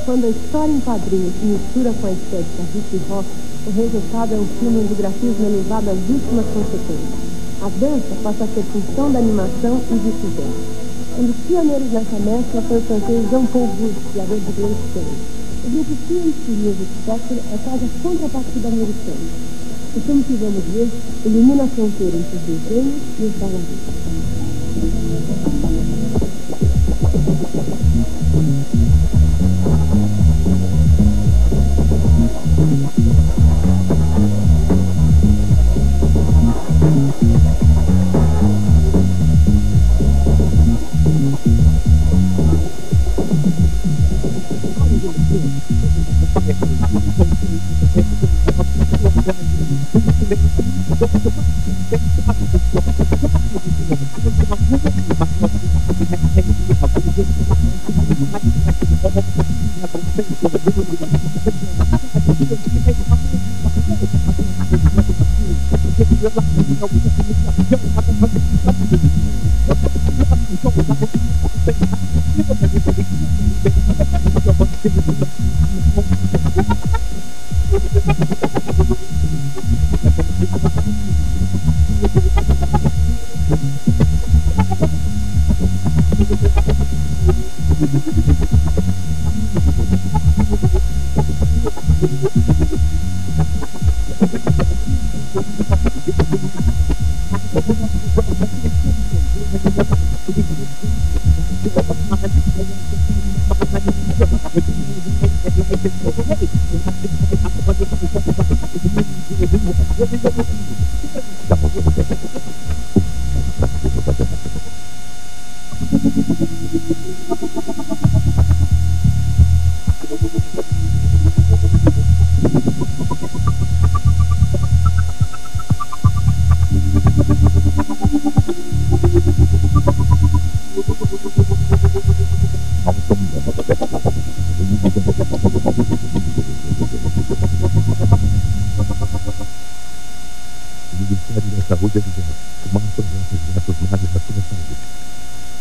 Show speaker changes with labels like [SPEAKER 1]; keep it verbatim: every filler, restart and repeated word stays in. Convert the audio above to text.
[SPEAKER 1] Quando a história em quadrinhos se mistura com a estética hip hop, o resultado é um filme onde o grafismo é levado às últimas consequências. A dança passa a ser função da animação e vice-versa. Um dos pioneiros nessa mescla foi o francês Jean-Paul Goude, criador de Grace Stone. O grupo T N C Music Factory é quase a contrapartida americana. O filme que vamos ver elimina a fronteira entre os desenhos e os bailarinos.
[SPEAKER 2] O Ministério da Saúde avisou que uma